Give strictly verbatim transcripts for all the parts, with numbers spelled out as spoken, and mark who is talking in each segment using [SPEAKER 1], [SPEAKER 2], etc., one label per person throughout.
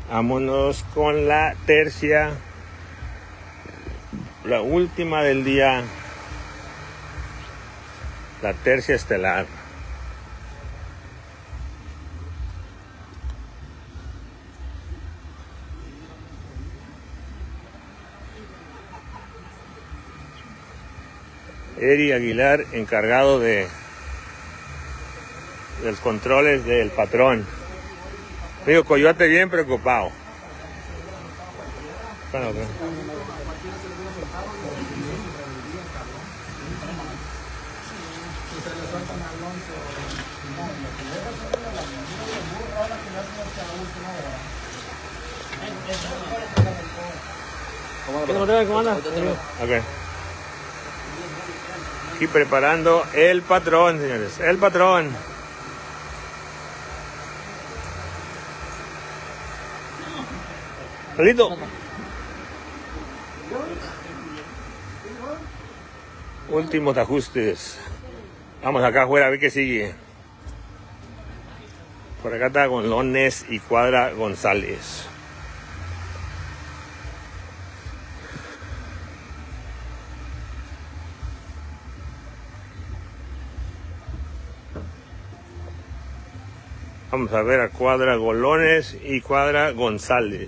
[SPEAKER 1] Vámonos con la tercia, la última del día, la tercia estelar. Eri Aguilar, encargado de, de los controles del patrón. Digo, Coyote bien preocupado. Bueno, okay. ¿Cómo anda? Okay. Aquí preparando el patrón, señores, el patrón. Salito. Últimos ajustes. Vamos acá afuera a ver qué sigue. Por acá está Golones y Cuadra González. Vamos a ver a Cuadra Golones y Cuadra González.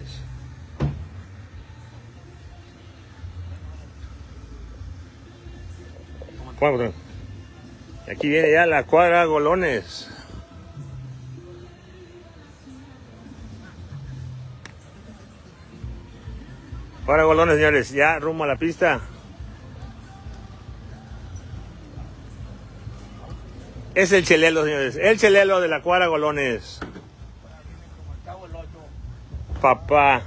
[SPEAKER 1] Aquí viene ya la Cuadra Golones. Cuadra Golones, señores, ya rumbo a la pista. Es el chelelo, señores, el chelelo de la Cuadra Golones. Papá.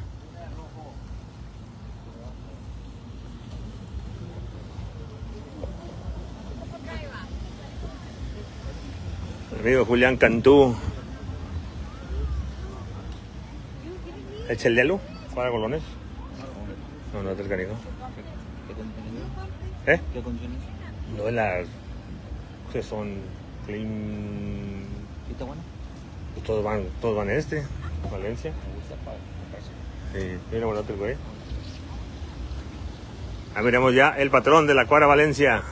[SPEAKER 1] Amigo Julián Cantú. ¿El chelelo? ¿Cuadra Golones? No, no es el canijo. ¿Eh?
[SPEAKER 2] ¿Qué condiciones?
[SPEAKER 1] No es la... que son... clean...
[SPEAKER 2] ¿Y está bueno?
[SPEAKER 1] Pues todos van, todos van a este, Valencia. Sí, mira bueno el güey. Ah, miremos ya el patrón de la Cuadra Valencia.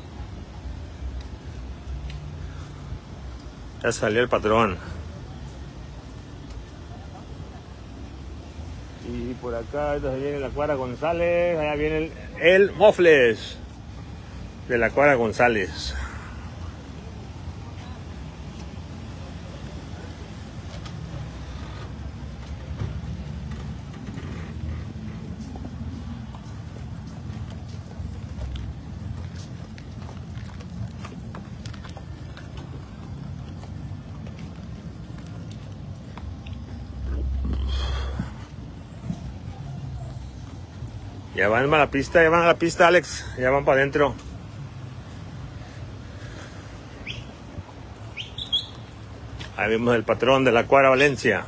[SPEAKER 1] Ya salió el patrón. Y por acá entonces viene la Cuadra González. Allá viene el, el Mofles de la Cuadra González. Ya van a la pista, ya van a la pista, Alex. Ya van para adentro. Ahí vemos el patrón de la Cuadra Valencia.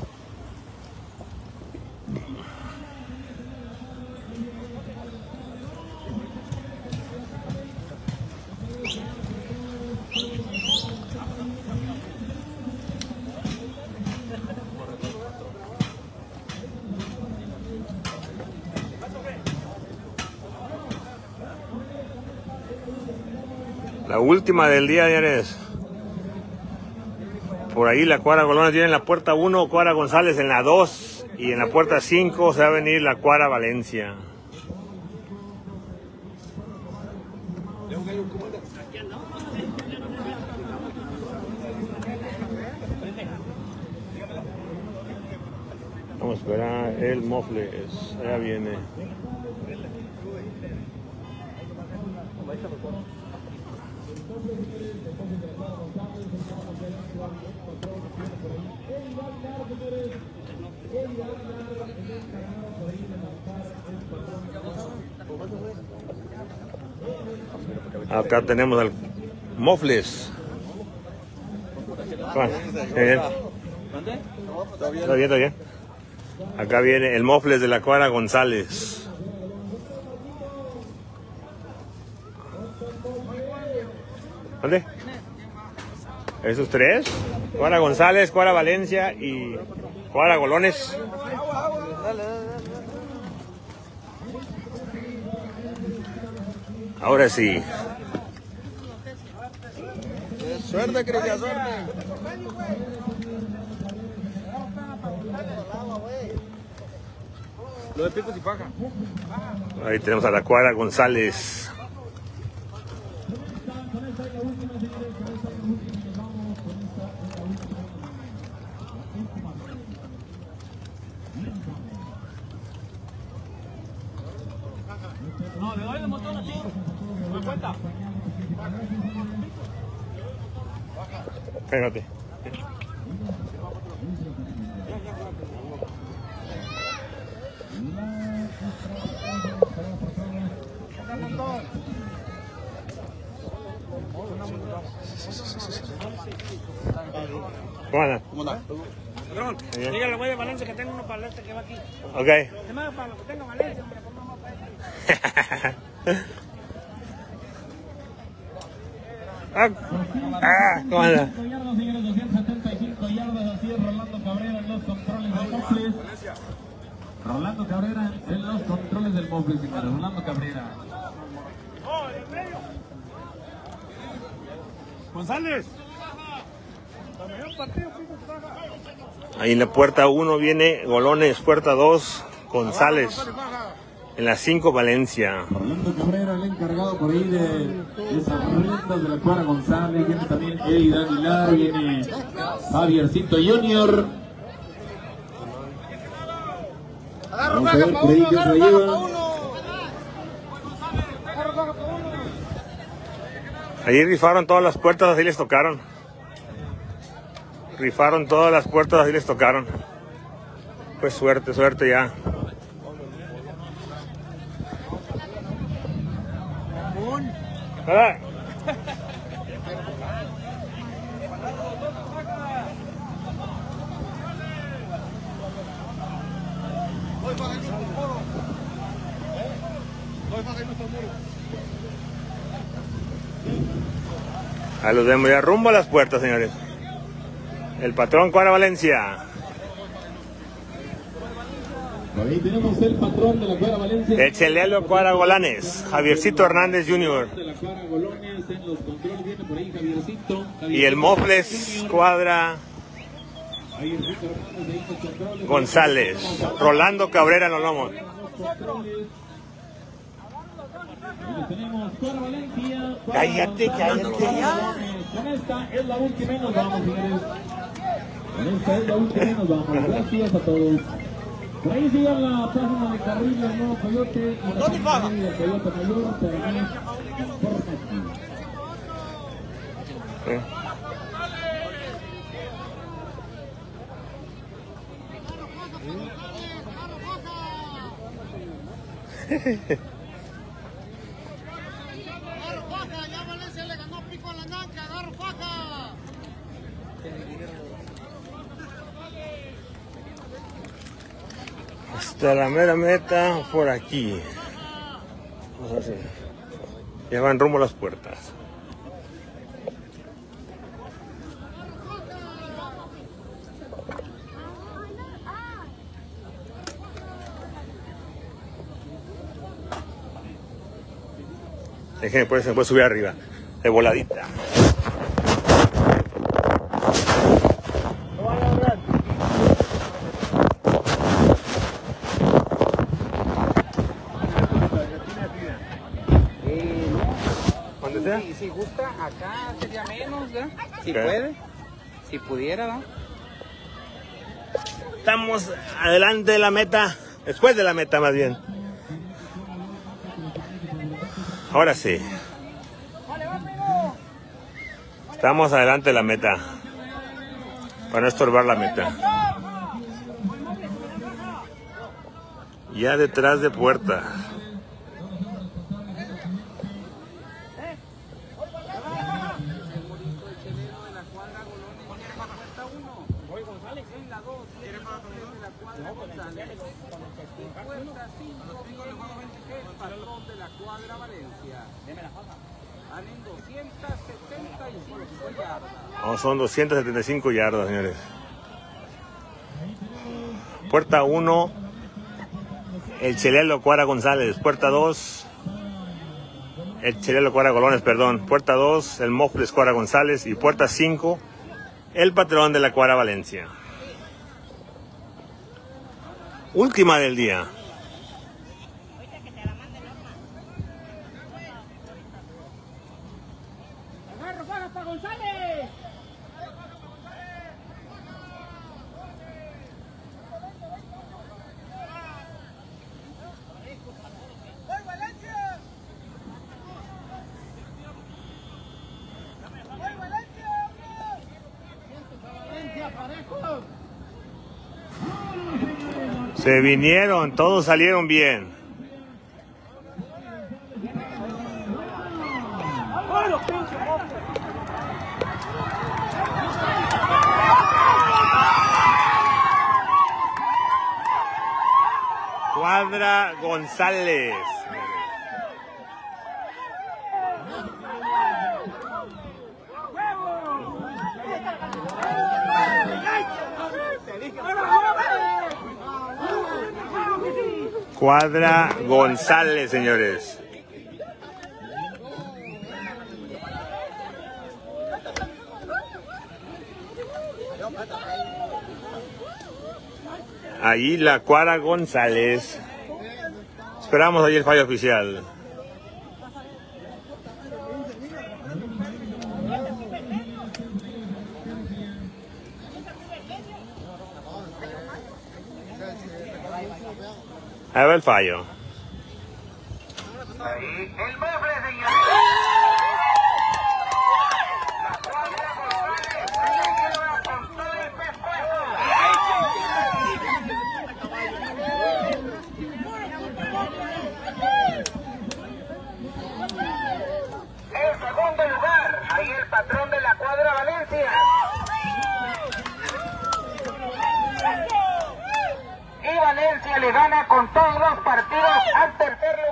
[SPEAKER 1] La última del día, señores. Por ahí la Cuadra Golones tiene en la puerta uno, Cuadra González en la dos. Y en la puerta cinco se va a venir la Cuadra Valencia. Vamos a esperar el Mofles. Allá viene. Acá tenemos al Mofles. ¿Está bien? ¿Está bien? ¿Está bien? Acá viene el Mofles de la Cuadra González. ¿Dónde? ¿Esos tres? Cuadra González, Cuadra Valencia y Cuadra Golones. Ahora sí.
[SPEAKER 2] Suerte, Cristian, suerte. Lo de picos y paja.
[SPEAKER 1] Ahí tenemos a la Cuadra González.
[SPEAKER 2] No, le doy el montón a ti. ¿Me doy cuenta?
[SPEAKER 1] Pégate. ¿Cómo anda?
[SPEAKER 2] ¿Cómo anda?
[SPEAKER 3] Perdón, dígale al güey de Valencia que tengo uno para este que va aquí.
[SPEAKER 1] Ok.
[SPEAKER 3] Además, para lo que tenga Valencia, hombre, pongamos para este.
[SPEAKER 1] ah, ah, ¿cómo anda?
[SPEAKER 4] Señores, doscientos setenta y cinco yardas, así es Rolando Cabrera en los controles del Mofles. Rolando Cabrera en los controles del Mofles, señores. Rolando Cabrera.
[SPEAKER 3] ¡Oh, en medio! González.
[SPEAKER 1] Ahí en la puerta uno viene Golones, puerta dos González. En la cinco Valencia.
[SPEAKER 4] Rolando Cabrera, el encargado por ahí de esas riendas de la Cuadra González. Viene también Eddie Aguilar, viene Javiercito Junior. Vamos a ver por ahí que se lleva.
[SPEAKER 1] Ahí rifaron todas las puertas, así les tocaron. Rifaron todas las puertas, así les tocaron. Pues suerte, suerte ya. Hola. Ahí los vemos ya rumbo a las puertas, señores. El patrón Cuadra Valencia.
[SPEAKER 4] Por ahí tenemos el patrón de la Cuadra Valencia.
[SPEAKER 1] Echelelo Cuadra Golanes. Javiercito Hernández junior
[SPEAKER 4] De la Cuadra Golones en los controles viene por ahí Javiercito.
[SPEAKER 1] Y el Mofles Cuadra González. Rolando Cabrera en los lomos.
[SPEAKER 4] Tenemos Cuadra Valencia.
[SPEAKER 1] Cállate, cállate ya.
[SPEAKER 4] Con esta es la última y nos vamos, señores. Con esta es la última y nos vamos. Gracias a todos. Por ahí sigue la página de Carril del Nuevo Coyote y la página de Coyote Mayor para más información.
[SPEAKER 5] Ya Valencia le ganó pico a la Nanca, agarro faja.
[SPEAKER 1] Hasta la mera meta por aquí. Vamos a ver. Ya van rumbo a las puertas. Déjenme, pues, se puede subir arriba, de voladita. ¿Dónde sea?
[SPEAKER 6] Si, si gusta, acá sería menos, ¿verdad? Si
[SPEAKER 1] ¿Qué?
[SPEAKER 6] puede, si pudiera, ¿verdad?
[SPEAKER 1] Estamos adelante de la meta, después de la meta más bien. Ahora sí. Estamos adelante de la meta. Para no estorbar la meta. Ya detrás de puerta.
[SPEAKER 6] Patrón de la Cuadra Valencia. Deme la faja.
[SPEAKER 1] Oh, son doscientas setenta y cinco yardas, señores. Puerta uno, el Chelelo Cuara González. Puerta dos, el Chelelo Cuara Golones, perdón. Puerta dos, el Mofles Cuara González. Y puerta cinco, el patrón de la Cuara Valencia. Última del día. Se vinieron, todos salieron bien. Cuadra González. Cuadra González, señores. Ahí la Cuadra González. Esperamos ahí el fallo oficial. A ver el fallo.
[SPEAKER 7] Ahí, el Mofles, señor. La Cuadra González, con todo el pescuezo. En segundo lugar, ahí el patrón de la Cuadra Valencia. Y Valencia le gana con todos los partidos al tercer lugar.